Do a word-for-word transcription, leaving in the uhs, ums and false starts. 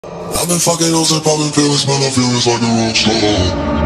I've been fucking hoes and popping pills, man, I feel it's like a rock star.